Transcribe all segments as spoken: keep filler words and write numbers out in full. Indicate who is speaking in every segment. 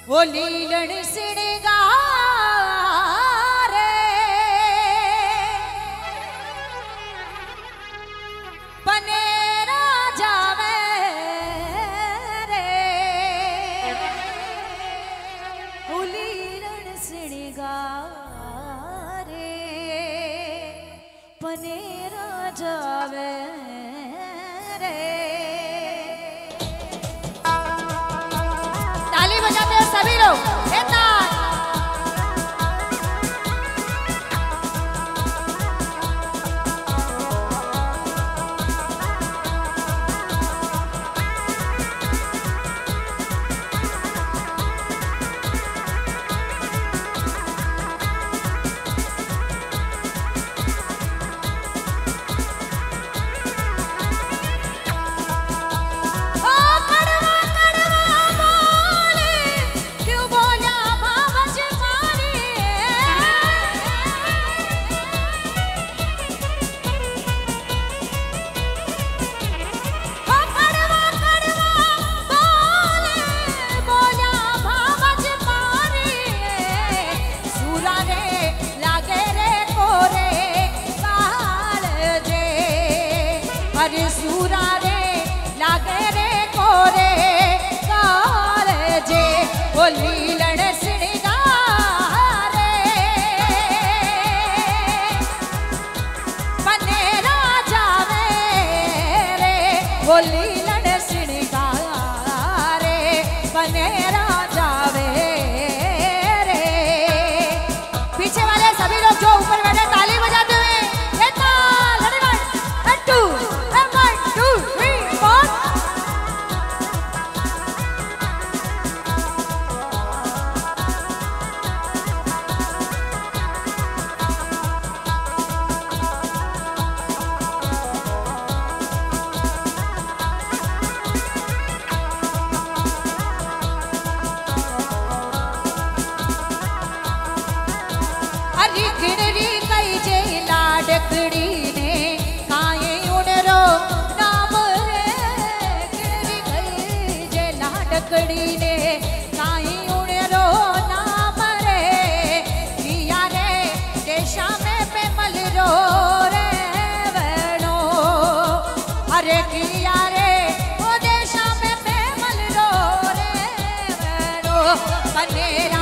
Speaker 1: वो linen सिणगारे Panera जावे रे। वो लीलन सिणगारे पनेरा जावे रे। ताली बजाते हैं सभी लोग। अरे सूरा रे लागे रे कोरे कालजे वो लीलन सिणगारे पनेरा जावे रे। वो लीलन सिणगारे पनेरा जावे रे। पीछे वाले सभी लोग जो ऊपर बैठे ताली बजाते हुए गिररी कई जे लाडकड़ी ने खाए उड़रो नाम रे। गिररी कई जे लाडकड़ी ने खाए उड़रो नाम रे। किया रे देशा में पे मलरो रे वेणो। अरे किया रे वो देशा में पे मलरो रे वेणो। पनेरा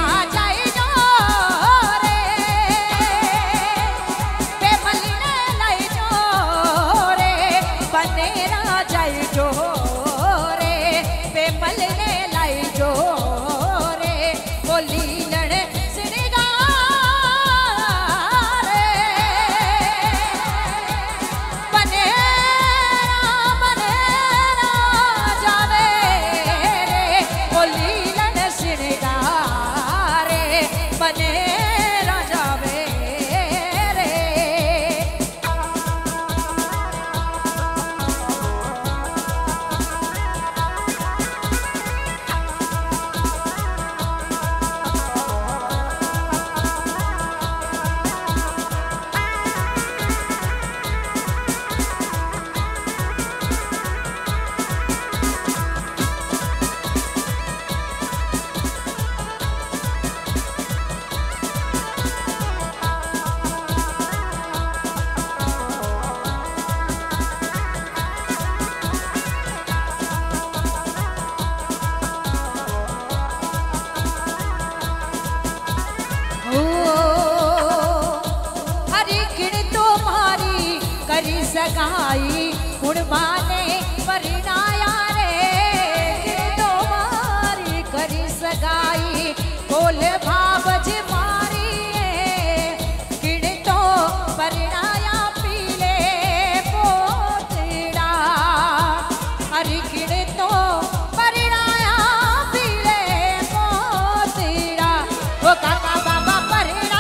Speaker 1: सगाई हुण माने परिणाया रे। तो मारी करी सगाई बोल भावज मारी किण तो परिणाया पीले पोतड़ा। अरे किण तो परिणाया पीले पोतड़ा। वो काका बाबा परिणा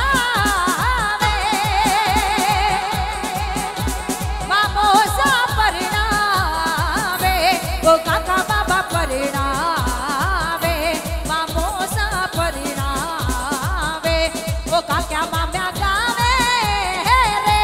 Speaker 1: काका बाबा परिणावे मामोसा परिणावे। वो काका माम्या गावे रे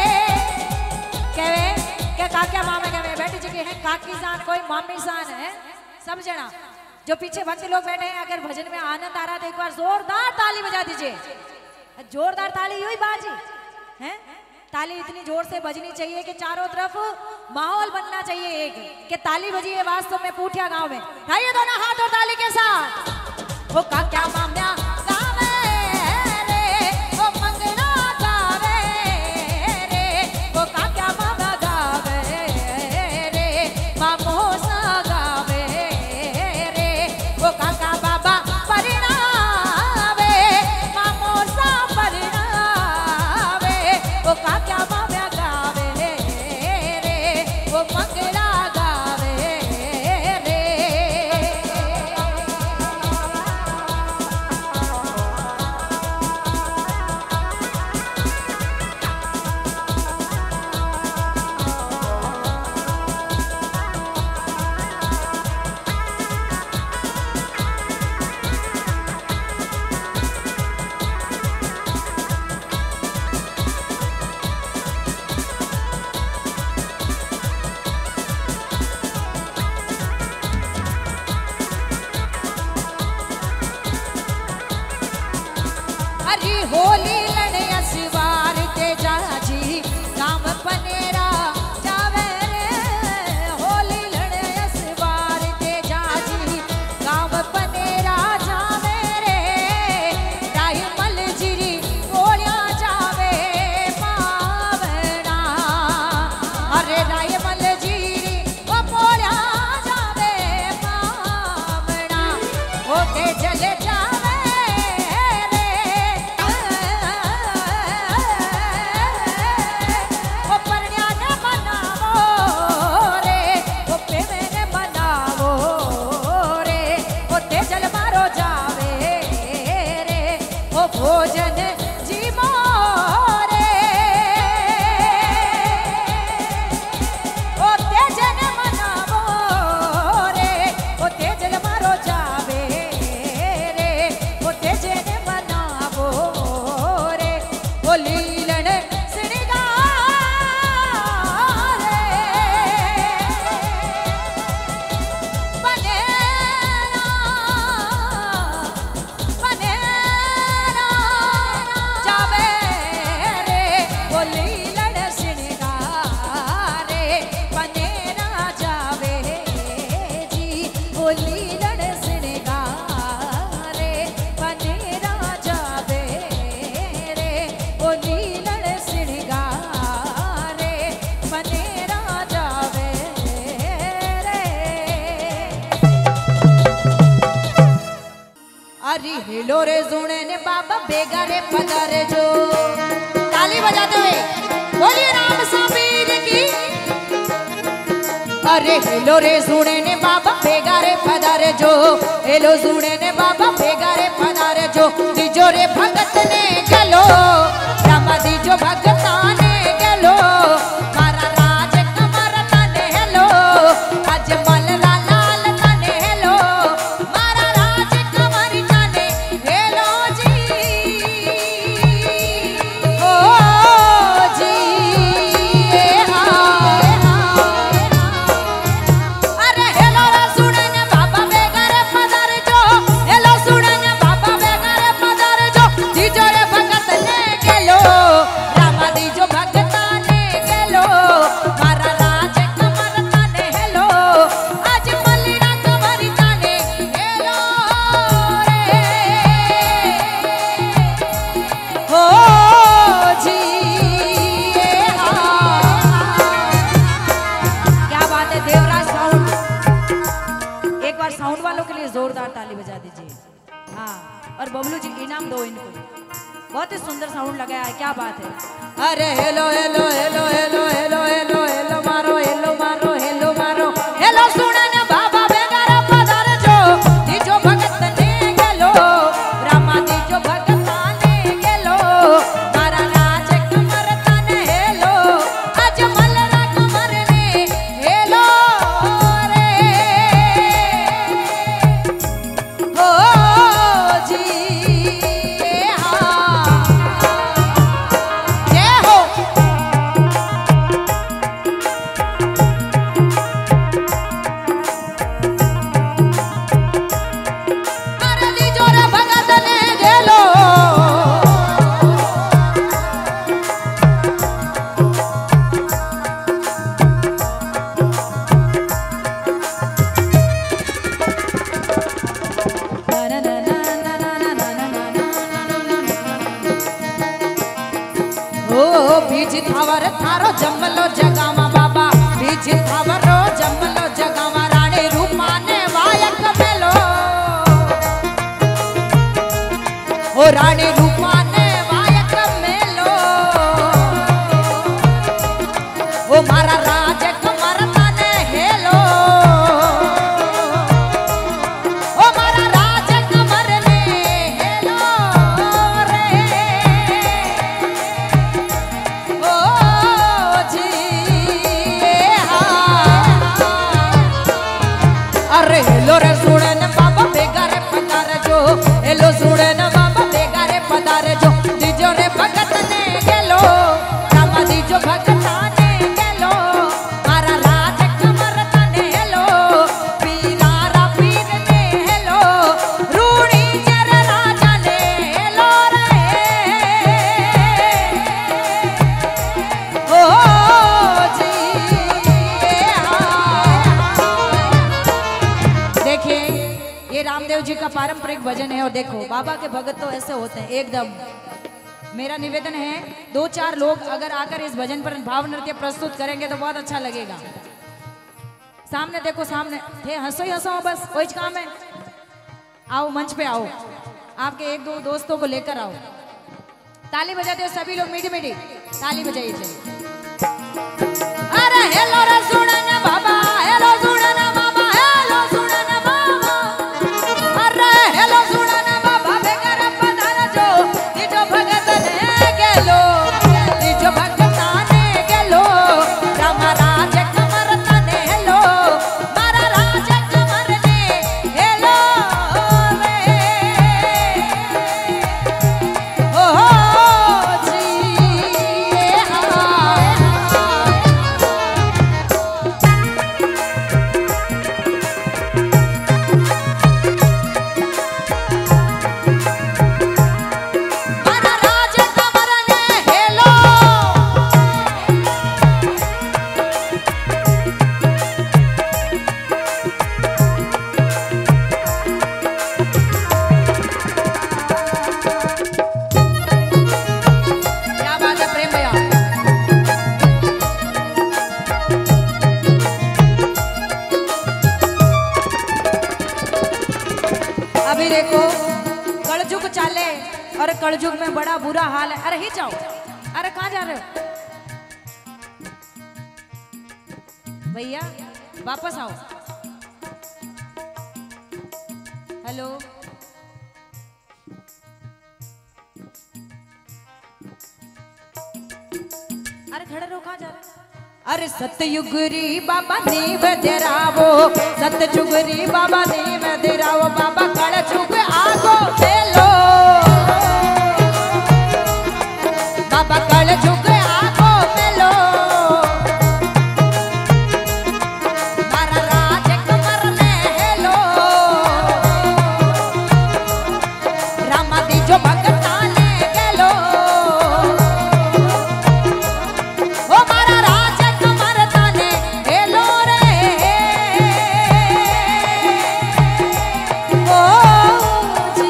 Speaker 1: कहवे के काका मामे कहवे बेटी जी की है काकी जान कोई मामी जान है सब जना जो पीछे भक्त लोग बैठे हैं, अगर भजन में आनंद आ रहा है तो एक बार जोरदार ताली बजा दीजिए। जोरदार ताली यूं ही बाजी हैं, ताली इतनी जोर से बजनी चाहिए कि चारों तरफ माहौल बनना चाहिए एक कि ताली बजी है वास्तव में पूठिया गांव में। उठाइए दोनों हाथ और ताली के साथ। वो का क्या माम्या गावे रे, वो मंगना गावे रे, वो का क्या मामा गावे रे, मामोसा गावे रे, वो काका बाबा परिणावे, मामोसा परिणावे, वो का क्या माम्या गावे रे, वो मंगला गावे रे। हरी होली लड़े असवार ते जाजी गाम पनेरा जावे रे, होली लड़े असवार ते जाजी गाम पनेरा जावे रे, राय मलजिरी गोलियां जावे पावना, अरे राय मलजिरी वो गोलियां जावे पावना, होके चले जावे भोजन जी मोरे, ओ तेजन मनावो रे, ओ तेजन मारो जावे रे, ओ तेजन मनावो रे, ओ लीलन सिणगारे, बनेरा बनेरा जावे रे, वो लीलन सिणगारे, बनेरा जावे जी, वो लीलन सिणगारे, बनेरा जावे रे, वो लीलन सिणगारे, बनेरा जावे रे। अरे हेलो रे जुणे ने बाबा बेगा रे पधारे जो, ताली बजाते हुए बोलिए राम साबीर की। अरे हेलो रे जुणे ने बाबा बेगा रे पधारे जो, हेलो जुणे ने बाबा बेगा रे पधारे जो, दीजो रे भगत ने गलो रामा, दीजो भगता ने गलो, मारा राज कमर तने हेलो, आज मलरा लाल तने हेलो, मारा राज कमर तने हेलो जी, ओ जी ए हाय हाय। अरे हेलो रे सुने ने बाबा बेगा रे पधार जो, हेलो सुने ने बाबा बेगा रे पधार जो, दीजो रे भगत ने गेलो रामा, दीजो भगता ने गेलो, मारा राज कमर तने हेलो, आज मलरा कमर तने हेलो रे, हो जी ए हाय। क्या बात है देवराज साउंड, एक बार साउंड वालों के लिए जोरदार ताली बजा दीजिए। हाँ, और बबलू जी इनाम दो इनको, बहुत ही सुंदर साउंड लगाया है, क्या बात है। अरे hello hello hello hello hello hello hello मारो हेलो मारो हेलो मारो, हेलो सुनने बाबा बेगा रे पधार जो, दीजो भगत ने गेलो रामा, दीजो भगता ने गेलो, मारा राज कमर तने हेलो, आज मलरा कमर ने हेलो रे, हो जी ए हाय। जय हो। चिंतावरो जमलो जगावा रानी रूपाने वायक मेलो ओ रानी रूपाने वायक मेलो ओ मारा राज कमर तने हेलो ओ मारा राज कमर ने हेलो रे ओ जी अरे हेलो रे सुड़न बाबा बेगा रे पधार जो हेलो सुड़न बाबा बेगा रे पधार जो दीजो रे भगत ने गेलो रामा दीजो भगत ने गेलो मारा राज कमर तने हेलो पीरारा पीर ने हेलो रूणी जर राजा ने हेलो रे ओ जी देखिए ये रामदेव जी का पारंपरिक भजन है और देखो बाबा के भगत तो ऐसे होते हैं एकदम। मेरा निवेदन है दो चार लोग अगर आकर इस भजन पर भाव नृत्य प्रस्तुत करेंगे तो बहुत अच्छा लगेगा। सामने देखो सामने थे हंसो ही हंसो बस कोई काम है। आओ मंच पे आओ आपके एक दो दोस्तों को लेकर आओ। ताली बजाते हो सभी लोग मीठी मीठी ताली बजाइए चलिए। अरे हेलो रे सुनन बाबा हेलो सुनन बाबा हेलो सुनन बाबा अरे हेलो सुनन बाबा बेगर पधार जो दीजो भगत ने गेलो दीजो भगत ने गेलो रामा राज कमर तने हेलो मारा राज कमर ने हेलो रे ओ जी हाँ मारा राज कमर ने हेलो क्या बात है प्रेम भैया। अभी देखो कलयुग चाले और कलयुग में बड़ा बुरा हाल है। अरे ही जाओ अरे कहाँ जा रहे हो भैया वापस आओ। हेलो अरे खड़े रहो कहाँ जा रहे हो? अरे सतयुगरी बाबा नीव देरावो सतयुगरी बाबा नीव देरावो बाबा कलयुग आगो हेलो बाबा कलयुग आगो मेलो मारा राज कमर ने हेलो रामा दीजो भगत ने गेलो ओ मारा राज कमर तने हेलो रे ओ जी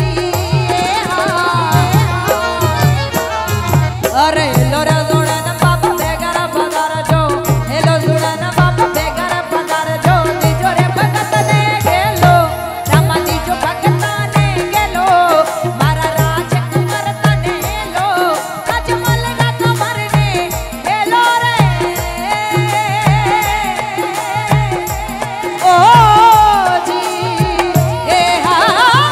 Speaker 1: हाँ अरे हेलो रे सुड़न बाबा बेगर पधार जो हेलो सुड़न बाबा बेगर पधार जो दीजो रे भगत ने गेलो रामा दीजो भगत ने गेलो मारा राज कमर तने हेलो राजमल ना कमर ने हेलो रे ओ जी ए हाँ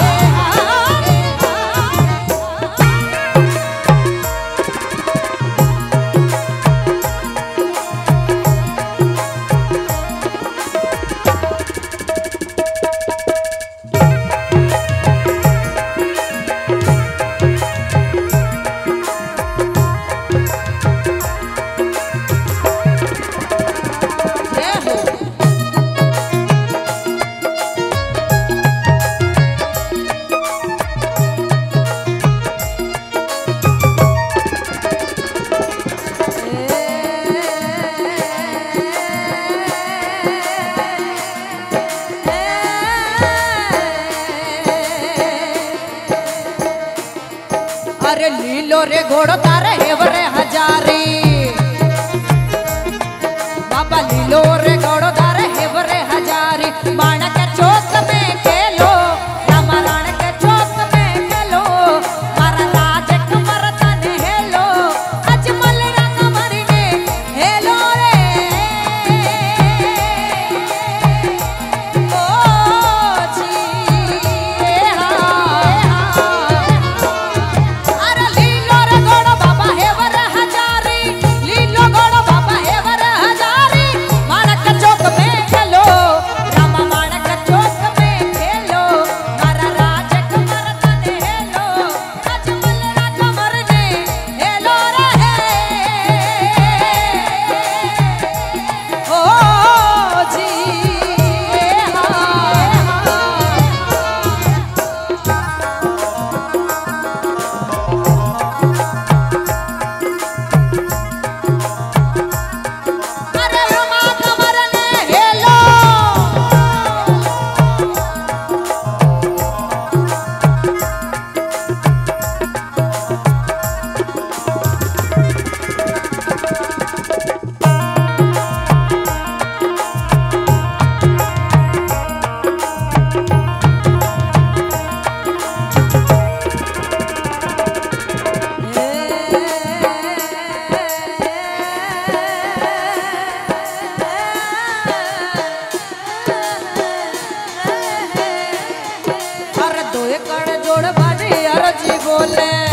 Speaker 1: जय हो। अरे लीलो रे घोड़ो तारे हेवरे हजारी बाबा लीलो लीलो रे गौड़ो दार हेवरे हजारी बाण के चौक में खेलो रामा राण के चौक में खेलो मारा राज कमर तने हेलो अजमल रंग मरने हेलो रे ओ जी अरे लीलो रे गौड़ो बाबा हेवर हजारी लीलो गौड़ो बाबा हेवर हजारी माणक चौक में खेलो रामा माणक चौक में खेलो मारा राज कमर तने हेलो अजमल रंग मरने हेलो रे ओ जी अरे रामा कमर ने हेलो अरे दो एकड़ जोड़ बाजी अर्जी बोले